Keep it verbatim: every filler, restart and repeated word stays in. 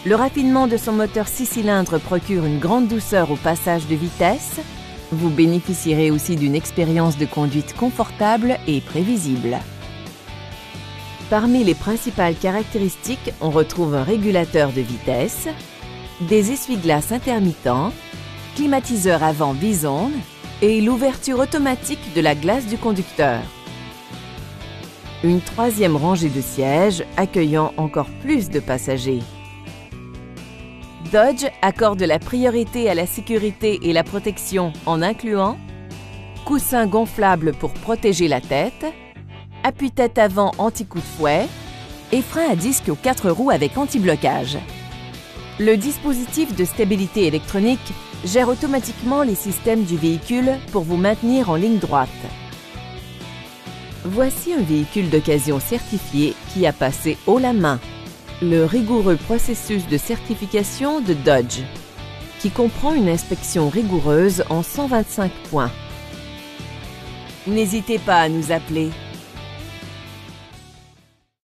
Le raffinement de son moteur six cylindres procure une grande douceur au passage de vitesse. Vous bénéficierez aussi d'une expérience de conduite confortable et prévisible. Parmi les principales caractéristiques, on retrouve un régulateur de vitesse, des essuie-glaces intermittents, climatiseur avant bison et l'ouverture automatique de la glace du conducteur. Une troisième rangée de sièges accueillant encore plus de passagers. Dodge accorde la priorité à la sécurité et la protection en incluant coussin gonflable pour protéger la tête, appuie-tête avant anti-coup de fouet et frein à disque aux quatre roues avec anti-blocage. Le dispositif de stabilité électronique gère automatiquement les systèmes du véhicule pour vous maintenir en ligne droite. Voici un véhicule d'occasion certifié qui a passé haut la main le rigoureux processus de certification de Dodge, qui comprend une inspection rigoureuse en cent vingt-cinq points. N'hésitez pas à nous appeler.